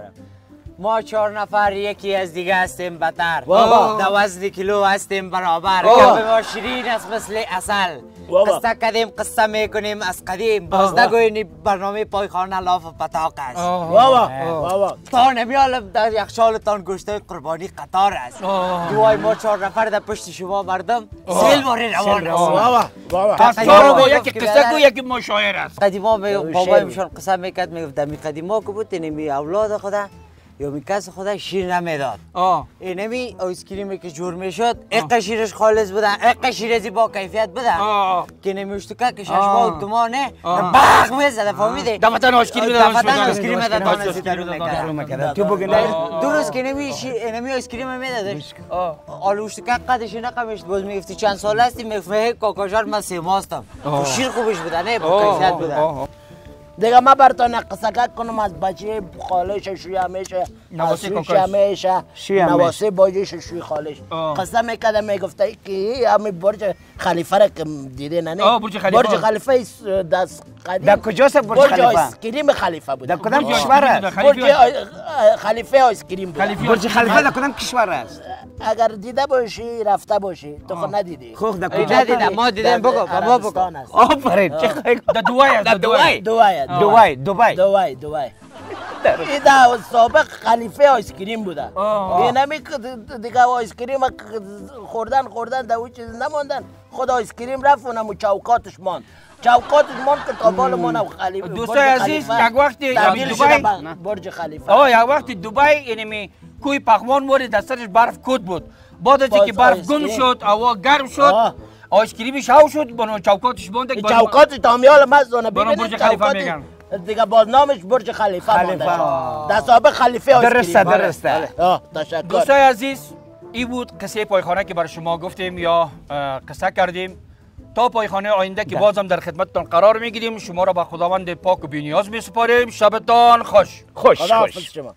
Speaker 4: ما چهار نفر یکی از دیگه هستیم بتر،
Speaker 3: بابا.
Speaker 4: دو وزن کیلو هستیم برابر،
Speaker 2: بابا.
Speaker 4: گپ ما شیرین است مثل اصل. قصه کردیم قصه میکنیم از قدیم، باز نگوین برنامه پایخانه لاف و پتاق است.
Speaker 3: بابا بابا
Speaker 4: تا نمیال در یخچالتان گوشتای قربانی قطار است. دوای ما چهار نفر در پشت شما مردم سیل باری روان است.
Speaker 3: بابا بابا
Speaker 2: قصه رو یکی قصه کو یکی مشاعر است.
Speaker 4: قدیما بابایمشان قصه میکرد، میگفت می قدیما که بود اینمی اولاد خدا یا می کس خدا شیر نمیداد. اینمی آیسکریمی که جور میشد اقا شیرش خالص بودن، اقا شیرزی با کیفیت بودن که نمیشتکه که ششما و تومانه بخ میزده، فهمیده؟
Speaker 2: دفتن آیسکریم
Speaker 4: دفتن آیسکریم دادن درون میکرد.
Speaker 3: تو بگن
Speaker 4: درست که نمی اینمی آیسکریم میدادش آلوشتکه قدش نقمشت، باز میگفتی چند سال هستی، میگفتی کاکاجار من سه ماستم، شیر خوبش بودن، نه با کیفیت بودن.
Speaker 3: دیگه ما براتون قصه کنم از بچه خالش شوی همیشه
Speaker 2: نواسه
Speaker 3: شوی
Speaker 2: کاکاش.
Speaker 3: همیشه
Speaker 1: شوی همیشه.
Speaker 3: نواسه باجش شوی خالش قصه میکرده میگفته که همین برج خلیفه را که دیده نه
Speaker 2: آه، برج خلیفه.
Speaker 3: برج خلیفه دست قدیم
Speaker 1: در کجاست برج
Speaker 3: برج
Speaker 1: خلیفه؟
Speaker 3: آیسکریم خلیفه بود
Speaker 1: در کدام
Speaker 2: برج
Speaker 1: کشور
Speaker 2: آیسکریم
Speaker 1: است؟
Speaker 2: در
Speaker 3: برج آی- خلیفه آیسکریم بود.
Speaker 1: برج خلیفه در کدام کشور است؟
Speaker 3: اگر دیده باشی رفته باشی تو خود ندیدی
Speaker 1: خوب در
Speaker 4: ای
Speaker 1: کجا؟
Speaker 4: ندیدم، ما دیدیم، بگو با ما بگو.
Speaker 3: عربستان است.
Speaker 1: آفرین چه خیلی
Speaker 2: در دوای است، در دوای.
Speaker 3: دوای
Speaker 1: دوبای دوبای
Speaker 3: دوای دوای این در سابق خلیفه آیسکریم بوده. اینمی که دیگه آیسکریم خوردن خوردن در اون چیز نماندن، خود آیسکریم رفت اونم چوکاتش ماند، چوکاتش ماند که تا بال مانم خلیفه.
Speaker 2: دوستای عزیز یک وقتی
Speaker 3: تبدیل
Speaker 2: دوبای
Speaker 3: شده به برج خلیفه.
Speaker 2: آه یک وقتی دوبای اینمی کوی پخمان مورد دستش برف کود بود، بعد از
Speaker 3: باز
Speaker 2: اینکه برف گم
Speaker 3: آیسکریم.
Speaker 2: شد هوا گرم شد
Speaker 3: آه.
Speaker 2: آیسکریمش هاو شد، بنا چوکاتش ماند.
Speaker 3: این چوکات تامیال مزدانه
Speaker 2: برای
Speaker 3: ببینید
Speaker 2: برج خلیفه
Speaker 3: چوکات
Speaker 2: میگن.
Speaker 3: دیگه باز نامش برج خلیفه
Speaker 1: خلیفه.
Speaker 3: مانده. در سابق خلیفه آیسکریم.
Speaker 1: درسته درسته.
Speaker 3: آه تشکر.
Speaker 2: دوستای عزیز این بود قصه پایخانه که برای شما گفتیم یا اه، قصه کردیم. تا پایخانه آینده که بازم در خدمتتان قرار میگیریم، شما را به خداوند پاک و بی‌نیاز میسپاریم. شبتان خوش.
Speaker 1: خوش
Speaker 3: خداحافظ
Speaker 1: خوش.
Speaker 3: شما.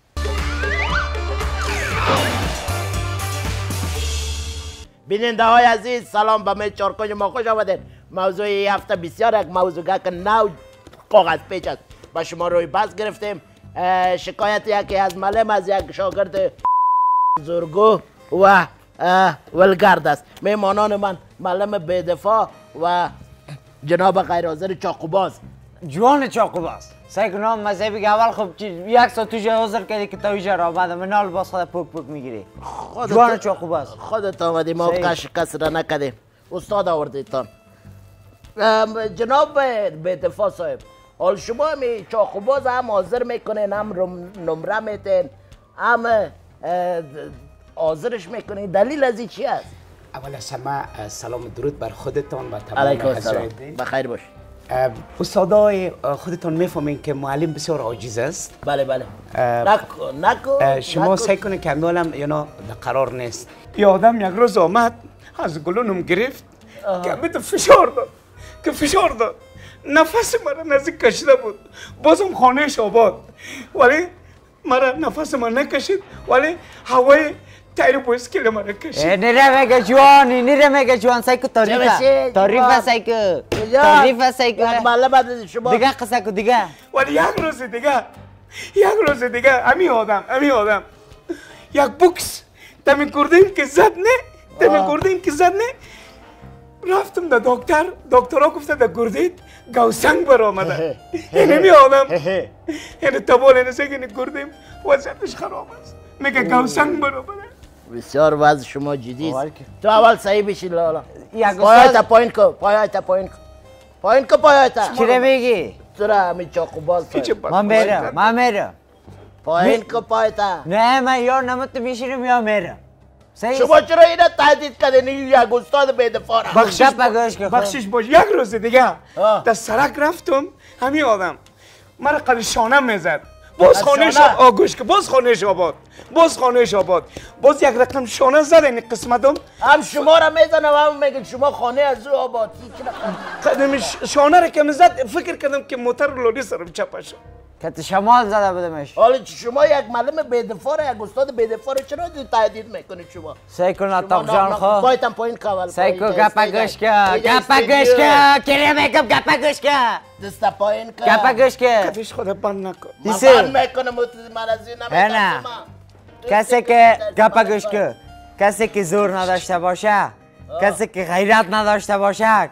Speaker 3: بیننده های عزیز سلام به می چارکوی ما خوش آمدید. موضوع این هفته بسیار یک موضوع که نو کاغذ پیچ است با شما روی بحث گرفتیم. اه، شکایت یکی از ملم از یک شاگرد زرگو و اه، ولگرد است. میمانان من ملم بیدفاع و جناب غیر حاضر چاقوباز.
Speaker 4: جوان چاقوباز سعی کنم مذهبی که اول خب چی- یک ساعت تو جا حاضر کردی که تا اینجا را آمده منال باز خود پوک پوک میگیری. جوان چاقوباز
Speaker 3: خودت آمدی ما
Speaker 4: صحیح.
Speaker 3: کش کس را نکردیم، استاد آوردیتان. ام، جناب بیدفاع صاحب، حال شما همی چاقوباز هم حاضر میکنین، هم رم- نمره میتین، هم اه، حاضرش میکنین، دلیل از این چی است؟
Speaker 1: اول از همه سلام و درود بر خودتان و تمام
Speaker 3: علیکم السلام،
Speaker 1: حضرت.
Speaker 3: بخیر باش.
Speaker 1: استادای خودتان میفهمین که معلم بسیار عاجز است.
Speaker 3: بله بله.
Speaker 1: اه،
Speaker 3: نکو نکو
Speaker 1: اه، شما
Speaker 3: نکو.
Speaker 1: سعی کنید که اندالم یعنی قرار نیست.
Speaker 5: یادم یک روز آمد از گلونم گرفت که امیت فشار داد که فشار داد نفس مرا نزدیک کشیده بود، بازم خانهش آباد، ولی مرا نفس من نکشید، ولی هوای تایر بایسکل مرا کشید.
Speaker 4: نیره میگه جوان نیره میگه جوان سعی که
Speaker 3: چه
Speaker 4: تاریفه
Speaker 3: بشه؟
Speaker 4: تاریفه
Speaker 3: جوان.
Speaker 4: سعی که
Speaker 3: کجا؟
Speaker 4: تاریفه سعی
Speaker 3: یک
Speaker 4: که
Speaker 3: معلم از شما
Speaker 4: دیگه قصه که دیگه
Speaker 5: ولی یک روز دیگه یک روز دیگه امی آدم امی آدم یک بوکس تمی کردیم که زد نه تمی کردیم که زد نه رفتم در دکتر، دکترها گفته در گردید گوسنگ بر آمده. اینمی آدم یعنی تبال اینسه که کردیم وضعیتش خراب است، میگه گوسنگ بر آمده.
Speaker 3: بسیار وضع شما جدی است. تو اول صحیح بشی لالا.
Speaker 4: یک
Speaker 3: پایایت پایین کو پایایت پایین کو پایین کو پایایت.
Speaker 4: چی رو میگی؟
Speaker 3: تو را همین چاقو باز
Speaker 4: من میرم من میرم
Speaker 3: پایین کو پایایت.
Speaker 4: نه من یا نمت میشینم یا میرم.
Speaker 3: شما چرا اینا تهدید کردین یک استاد بی‌دفاع را؟
Speaker 1: بخشش بخشش باش. یک روز دیگه در سرک رفتم همین آدم مرا قبل شانه میزد. باز خانهش آگوش که باز خانهش آباد باز خانهش آباد باز یک رقم شانه زد این قسمتم
Speaker 3: هم شما را میزنم هم میگن شما خانه از او آباد.
Speaker 1: قدم شانه را که میزد فکر کردم که موتر لوری سرم چپه شد.
Speaker 4: کت شمال زده بودمش.
Speaker 3: حالا شما یک معلم بی‌دفاع را یک استاد بی‌دفاع را چرا تهدید میکنید شما؟
Speaker 4: سعی کن اتاق جان خو.
Speaker 3: پایتم پایین کاول.
Speaker 4: سعی کن گپا گوش که گپا گوش که کلی میگم گپا گوش که
Speaker 3: دست پایین که
Speaker 4: گپا گوش که
Speaker 1: کفش خدا بند نکن.
Speaker 3: من بند میکنم من از این
Speaker 4: نمیترسم. کسی که گپا گوش که کسی که زور نداشته باشه کسی که غیرت نداشته باشه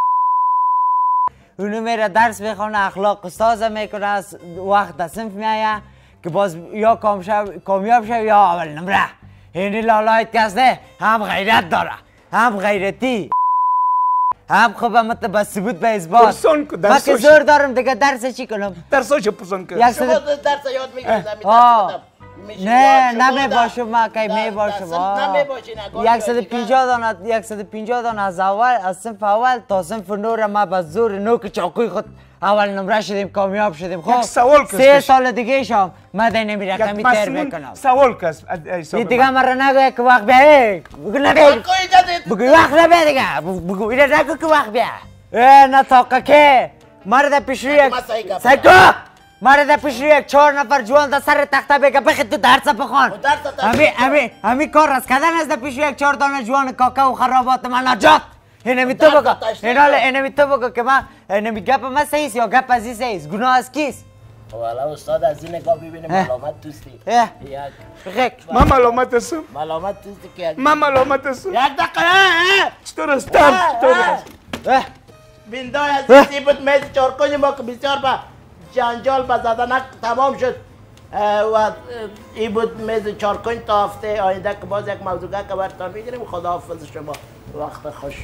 Speaker 4: اونو میره درس میخونه اخلاق استاد میکنه از وقت در صنف میایه که باز یا کامیاب شد یا اول نمره. اینی لالایت کسته هم غیرت داره هم غیرتی هم خوب هم به ثبوت به اثبات.
Speaker 1: پرسون که
Speaker 4: من که زور دارم دیگه درس چی کنم؟
Speaker 1: درساشو پرسون که
Speaker 3: شما درس یاد میگیرید.
Speaker 4: نه نمی باشم ما کی می باشم. یکصد و پنجاه دانه یکصد و پنجاه دانه از اول از صنف اول تا صنف نور ما به زور نوک چاقوی خود اول نمره شدیم کامیاب شدیم. خب سه سال دیگه شام من دیگه نمی رقمی تر میکنم.
Speaker 1: سوال کس
Speaker 4: این دیگه مرا نگوی که وقت بیایی بگو نبی بگو وقت نبی دیگه بگو اینه نگو که وقت بیا. اه نه تاقه که مرد پیش روی یک سیکو مرد پیش روی یک چهار نفر جوان در سر تخته بگه بخی تو درس بخوان. همی همی همی کار از کدن از در پیش روی یک چهار دانه جوان کاکا و خرابات من نجات. اینمی تو بگو ایناله اینمی تو بگو که من اینمی گپ من سیست یا گپ از این سیست گناه از کیست؟
Speaker 3: والا استاد از این نگاه ببینه ملامت توستی.
Speaker 4: بخیک
Speaker 1: من ملامت هستم.
Speaker 3: ملامت توستی که
Speaker 1: من ملامت هستم.
Speaker 3: یک دقیقه
Speaker 1: چطور هستم؟ چطور هستم؟
Speaker 3: بندای از این بود میز چارکنی ما که بسیار با جنجال به زدنک تمام شد و این بود میز چارکنی تا هفته آینده که باز یک موضوع که برتان میگیریم. خدا حافظ شما وقت خوش.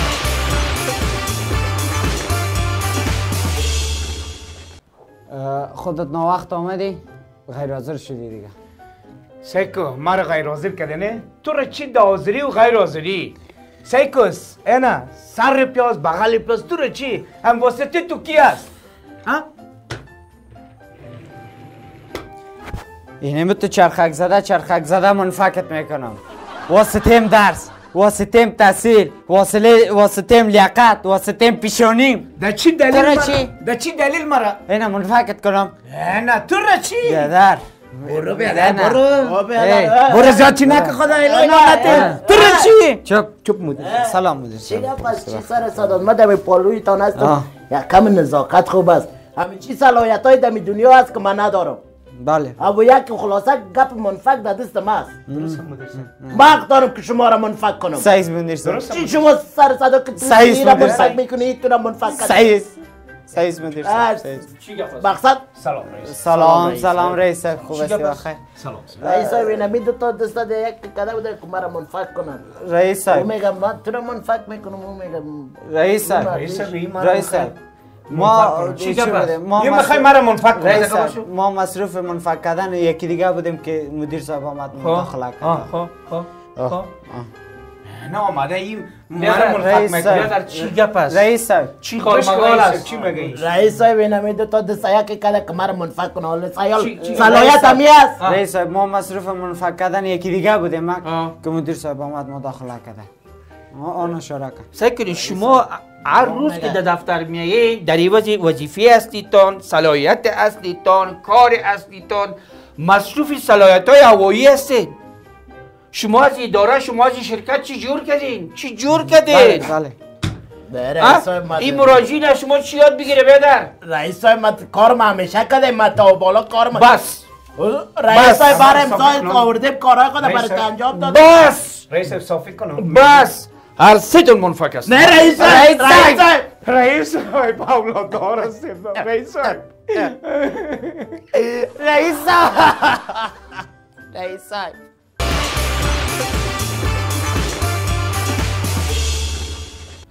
Speaker 4: خودت ناوقت آمدی غیر حاضر شدی دیگه.
Speaker 1: سیکو مرا غیر حاضر کرده نه؟ تو را چی حاضری و غیر حاضری؟ سیکوس اینا سر پیاز بغل پیاز تو را چی؟ هم واسطه تو کی است؟ ها؟
Speaker 4: اینه تو چرخک زده چرخک زده منفکت میکنم. واسطیم درس واسطیم تحصیل واسطیم لیاقت واسطیم پیشونیم.
Speaker 1: در چی دلیل مرا؟ در چی دلیل مرا؟
Speaker 4: اینه منفکت کنم.
Speaker 1: نه تو را چی؟
Speaker 4: بیادر
Speaker 3: برو بیادر برو
Speaker 1: برو زیادی نکه خدا الهی نامته. تو را چی؟
Speaker 4: چپ چپ مدیر سلام مدیر
Speaker 3: چی پس چی سر صداد ما دمی پالوی تان هستم یک کم نزاکت خوب است. همین چی صلاحیت های دمی دنیا هست که من ندارم.
Speaker 4: بله
Speaker 3: اما یک خلاصه گپ منفک در دست ما است. من دارم که شما را منفک کنم.
Speaker 4: سعیز مدیر صاحب
Speaker 3: چی شما سر صدا که
Speaker 4: سعیز
Speaker 3: را منفک میکنی تو را منفک کنی.
Speaker 4: سعیز سعیز مدیر صاحب
Speaker 3: مقصد
Speaker 1: سلام رئیس.
Speaker 4: سلام سلام رئیس خوب هستی بخیر.
Speaker 3: سلام رئیس صاحب اینمی دو تا دست یک کده بوده که مرا منفک کنن.
Speaker 4: رئیس صاحب
Speaker 3: میگم من تو را منفک میکنم و میگم
Speaker 4: رئیس صاحب رئیس صاحب ما چی بودیم ما
Speaker 1: میخوای مرا منفک کنی.
Speaker 4: ما مصروف منفک کردن یکی دیگه بودیم که مدیر صاحب آمد مداخله کرد.
Speaker 1: خب خب خب نه آمده این مرا منفک میکنه. در چی گپ است؟
Speaker 4: رئیس صاحب
Speaker 1: چی خارمغال است؟ چی میگی؟
Speaker 3: رئیس صاحب اینمی دو تا دست یک کده که مرا منفک کنه. حالا صلاحیت همی است.
Speaker 4: رئیس صاحب ما مصروف منفک کردن یکی دیگه بودیم که مدیر صاحب آمد مداخله کرد. آن اشاره کرد.
Speaker 2: سعی شما هر روز که در دفتر میایید در عوض وظیفه اصلیتان، صلاحیت اصلیتان، کار اصلیتان مصروف صلاحیت های هوایی هستید. شما از اداره شما از شرکت چی جور کردین؟ چی جور کردین؟
Speaker 4: بله
Speaker 3: بله
Speaker 2: این مراجعین شما چی یاد بگیره بدر؟
Speaker 3: رئیس صاحب من کارم همیشه کده من تا بالا کارم
Speaker 2: بس
Speaker 3: رئیس صاحب بر امسال آوردیم کارهای خود برای انجام داد.
Speaker 2: بس
Speaker 1: رئیس صافی کنم.
Speaker 2: بس هر سه تون منفک است.
Speaker 3: نه رئیس صاحب رئیس صاحب
Speaker 1: رئیس صاحب اولادار هستیم. رئیس صاحب
Speaker 3: رئیس صاحب رئیس صاحب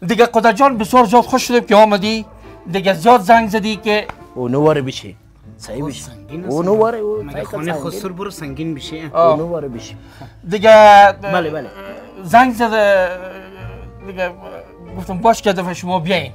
Speaker 2: دیگه قدر جان بسیار زیاد خوش شدم که آمدی دیگه زیاد زنگ زدی که
Speaker 3: اونو واره بشه صحیح بشه اونو واره
Speaker 1: مگه خانه خسرو برو سنگین بشه
Speaker 3: اونو واره بشه
Speaker 2: دیگه
Speaker 3: بله بله
Speaker 2: زنگ زده دیگه گفتم باش که دفعه شما بیاین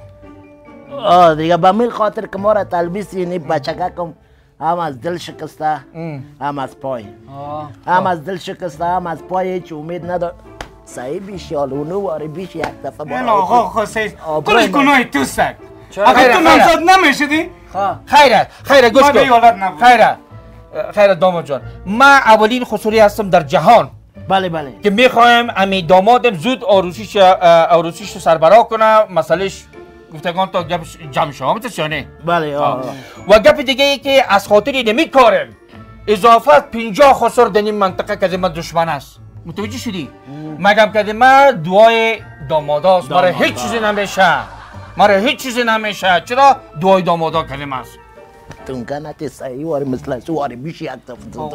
Speaker 3: آه دیگه به میل خاطر که ما را تلبیس اینی بچگه کم هم از دل شکسته هم از پای هم از دل شکسته هم از پای هیچ امید ندار صحیح بیشی حالا اونو واره بیشی یک دفعه
Speaker 1: این آقا خسیس کلش کنای تو سگ اگه
Speaker 2: خیره،
Speaker 1: تو
Speaker 2: خیره.
Speaker 1: نامزد نمیشدی
Speaker 2: خیره خیره گوش
Speaker 1: ما
Speaker 2: کن
Speaker 1: دیالت نبود.
Speaker 2: خیره خیره داماد جان من اولین خسروی هستم در جهان
Speaker 3: بله بله
Speaker 2: که میخوایم امی دامادم زود آروسیش آروسیش رو سربراه کنه مسئلهش گفتگان تا گپش جمع شما متشانه
Speaker 3: بله آه
Speaker 2: و گپ دیگه ای که از خاطر نمی کارم اضافه پنجاه خسر در این منطقه که من دشمن است متوجه شدی؟ مگم که من دعای داماداست مرا هیچ چیزی نمیشه مرا هیچ چیزی نمیشه چرا دعای دامادا کلمه است
Speaker 3: تون کنت صحیح واره مثل سو واره بیشی یک دفعه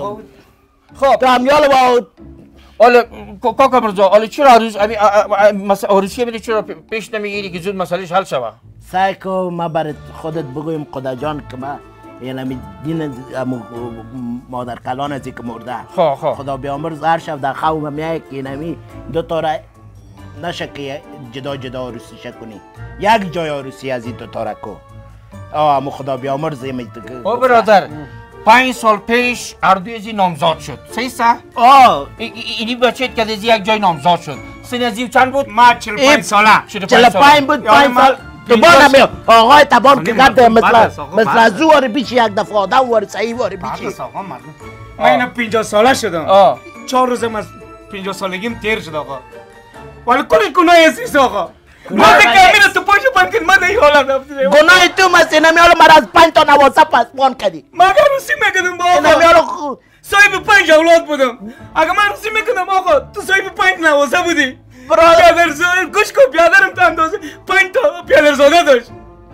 Speaker 2: خب
Speaker 3: تو هم یالا با
Speaker 2: حالا کاکا مرزا حالا چرا عروس امی مثلا عروسی میری چرا پیش نمیگیری که زود مسئلهش حل شود
Speaker 3: سعی کو ما برات خودت بگویم خدا جان که ما یعنی دین مادر کلان از که مرده
Speaker 2: خب خب
Speaker 3: خدا بیامرز هر شب در خواب میای که اینمی دو تا را نشه که جدا جدا عروسی کنی یک جای عروسی از این دو تا را کو آه امو خدا بیامرز یمی
Speaker 2: او برادر پنج سال پیش اردوی از این نامزاد شد صحیح سه؟
Speaker 3: آه
Speaker 2: اینی بچه که از یک جای نامزاد شد سن از چند بود؟
Speaker 1: ما چل پنج ساله
Speaker 3: چل پنج بود پنج سال تو با نمیاد آقای تبان که قد مثل مثل از او واره بیشی یک دفعه آدم واره صحیح واره بیشی
Speaker 1: بعد آقا مردم من اینا پنجاه ساله شدم
Speaker 2: آه
Speaker 1: چهار روزم از پنجاه سالگیم تیر شد آقا ولی کلش گناه ازیست آقا ما که امیر تو پاشو بند کن من این حالم رفتیده
Speaker 3: گناه تو مستی نمیالو مرا از پنج تا نواسه پسپان کردی
Speaker 1: من اگر روسی میکردم با آقا
Speaker 3: نمیالو خود
Speaker 1: صاحب پنج اولاد بودم اگر من روسی میکردم آقا تو صاحب پنج نواسه بودی
Speaker 3: برادر
Speaker 1: پیادر زاده گوش کن پیادرم تا اندازه پنج تا پیادر زاده داشت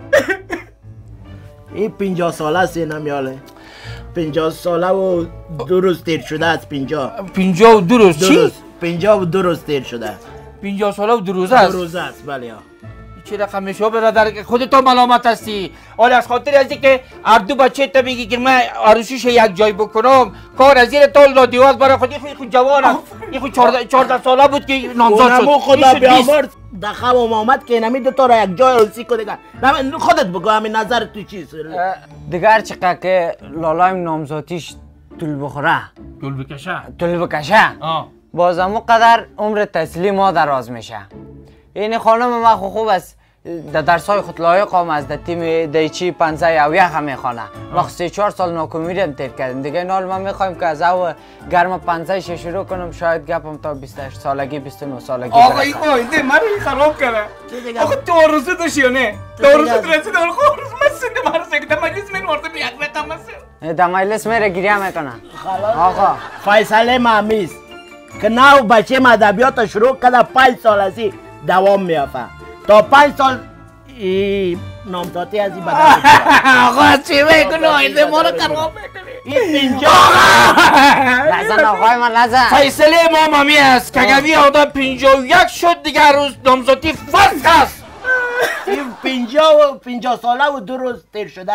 Speaker 3: این پنجاه ساله سی نمیاله پنجاه ساله و دو روز تیر شده از پنجاه
Speaker 2: پنجاه و دو روز
Speaker 3: دو
Speaker 2: چی؟
Speaker 3: روز پنجاه و دو روز تیر شده
Speaker 2: پنجاه ساله و دو روزه
Speaker 3: دو
Speaker 2: است
Speaker 3: روز است بله
Speaker 2: چه رقم شو برادر خودت تو ملامت هستی حالا از خاطر ازی که اردو بچه تا میگی که من عروسیش یک جای بکنم کار از زیر تال دادیواز برای خودی خود خود جوان است این خود چهارده ساله بود که نامزاد شد
Speaker 3: اونمو خدا بیامرد دخم و محمد که اینمی دو تا را یک جای عروسی کنه دیگه خودت بگو همین نظر تو چیست
Speaker 4: دیگه هر چقدر که لالایم نامزادیش طول بخوره
Speaker 2: گل بکشه
Speaker 4: طول بکشه
Speaker 2: آه
Speaker 4: باز همون قدر عمر تحصیلی ما دراز میشه این خانم ما خو خوب است در درسای خود لایق هم از در تیم دیچی پنزه یا یک هم میخوانه ما سه چهار سال ناکامی هم تیر کردیم دیگه این حال ما میخوایم که از او گرم پنزه ش شروع کنم شاید گپم تا بیست و هشت سالگی بیست و نه سالگی
Speaker 1: آقا این آیده من رو خراب کرده آقا تو آرزو داشتی یا نه؟ تو آرزو رسید آقا آرزو من سنده مرز اگه در مجلس من ورده بیاد رقم است
Speaker 4: در مجلس میره گریه میکنه آقا
Speaker 3: فیصله مامیست که نو بچه ادبیات شروع کرده پنج سال ازی دوام میافه تا پنج سال نامزادی از این بدن
Speaker 1: آقا چی میکنه آیده ما رو خراب میکنی
Speaker 3: این پنجا
Speaker 4: لزن آقای من لزن
Speaker 2: فیصله ما مامی است که اگر این آدم پنجاه و یک شد دیگه روز نامزادی فسخ است
Speaker 3: این پنجا و پنجاه ساله و دو روز تیر شده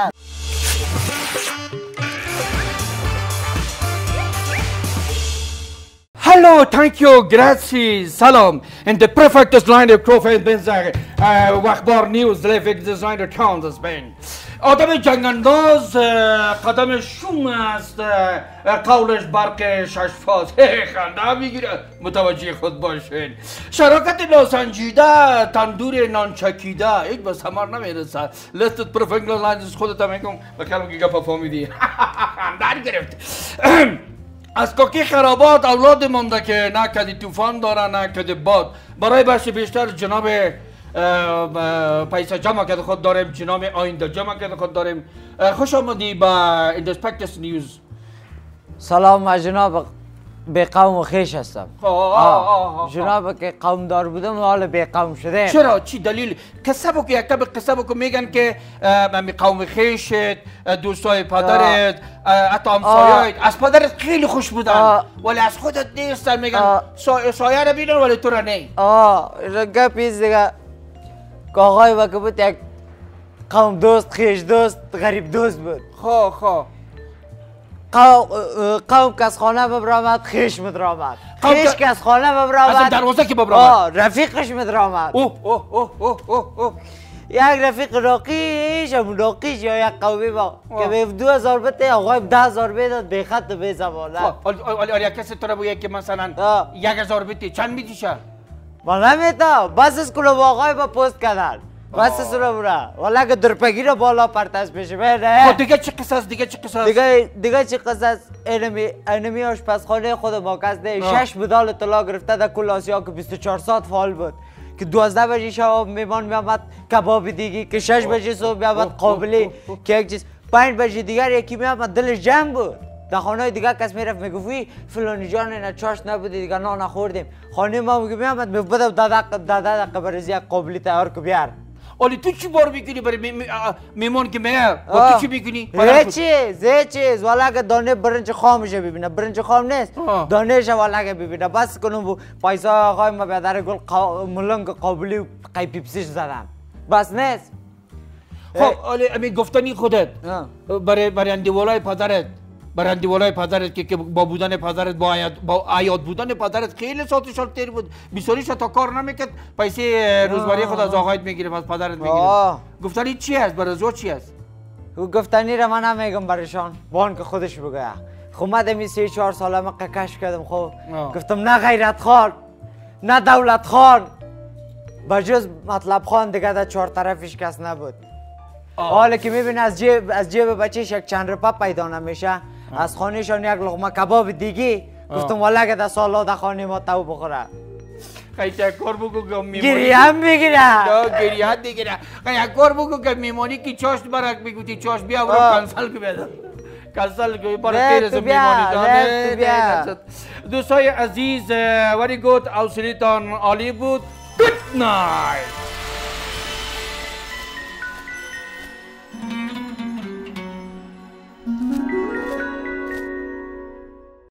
Speaker 2: Hello, thank you, grazie, salam. And the perfect designer Crowfield Benzer, Wachbar News, Levik designer Count has been. آدم جنگانداز قدم شوم است قولش برق ششفاز خنده میگیره متوجه خود باشین شراکت ناسنجیده تندور نانچکیده هیچ به ثمر نمیرسه لستت پروفنگل لاینز خودت هم میگم به کلم که گپا فهمیدی در گرفت از کاکی خرابات اولاد مانده که نه کدی طوفان داره نه کدی باد برای بخش بیشتر جناب پیسه جمع کرده خود داریم جناب آینده جمع کرده خود داریم خوش آمدی با ایندسپکتس نیوز
Speaker 4: سلام من جناب به قوم خیش هستم جناب که قوم دار بودم حال به قوم شده
Speaker 2: چرا چی دلیل قصه بکو یک کب قصه بکو میگن که من قوم خیشت دوستای پدرت حتی همسایه‌ات از پدرت خیلی خوش بودن ولی از خودت نیستن میگن سایه رو بینن ولی تو رو نه
Speaker 4: آه گپیز دیگه که آقای با که بود یک قوم دوست خیش دوست غریب دوست بود
Speaker 2: خو خو
Speaker 4: قوم قوم که از خانه ببرامد خیش مدرامد خیش که از خانه ببرامد
Speaker 2: از دروازه که ببرامد
Speaker 4: رفیقش مدرامد
Speaker 2: اوه اوه اوه اوه اوه اوه
Speaker 4: یک رفیق راقیش هم راقیش یا یک قومی با که به دو هزار بده آقای ده هزار بداد به خط و به زبانه
Speaker 2: آلی کسی تو را بوید که مثلا یک هزار بده چند میدیشه؟
Speaker 4: ما نمیتا بس از کلو با آقای با پست کردن بس از رو برا والا که درپگی رو بالا پرتاز بشه بره
Speaker 2: دیگه چه قصص دیگه چه قصص
Speaker 4: دیگه دیگه چه قصص اینمی اینمی آشپزخانه خود ما کسده شش مدال طلا گرفته در کل آسیا که بیست و چهار ساعت فعال بود که دوازده بجه شب میمان میامد کباب دیگی که شش بجه صبح میامد قابلی که یک چیز پنج بجه دیگر یکی میامد دلش جمع بود در خانه دیگه کس میرفت میگفت فلانی جان اینا چاش نبوده دیگه نه نخوردیم خانه ما میگه میامد میبودم داده داده قبرزی یک قابلی تیار که بیار
Speaker 2: اولی تو چی بار میکنی برای میمون که میه و تو چی میکنی؟
Speaker 4: هیچ چیز هیچ چیز والا که دانه برنج خامشه ببینه برنج خام نیست دانهش والا که ببینه بس کنم پایسا آقای ما بیادر گل ملنگ قابلی قای پیپسیش زدم بس نیست
Speaker 2: خب اولی امی گفتنی خودت برای برای اندیوالای پدرت برای اندیوالای پدرت که با بودن پدرت با با عیاد بودن پدرت خیلی ساعت شال تیر بود بیساریش تا کار نمیکرد پیسه روزمره خود از آقایت میگیره از پدرت میگیره گفتنی چی است برای زور چی است
Speaker 4: گفتنی را من نمیگم برایشان بان که خودش بگه خب من دمی سه چهار ساله من کش کردم خب گفتم نه غیرت خان نه دولت خان بجز مطلب خان دیگه در چهار طرفش کس نبود حالا که میبینه از جیب از جیب بچهش یک چند روپا پیدا نمیشه از خانهشان یک لقمه کباب دیگه گفتم والا که در سالا در خانه ما تو بخوره
Speaker 2: خیلی کار بگو که میمونی
Speaker 4: گریه هم میگیره
Speaker 2: گریه هم دیگیره خیلی کار بگو که میمونی که چاش برک بگوتی چاش بیا برو کنسل که بیادم کنسل که برای تیرز میمونی دانه دوستای عزیز وری گود اوسلیتان عالی بود گود نایت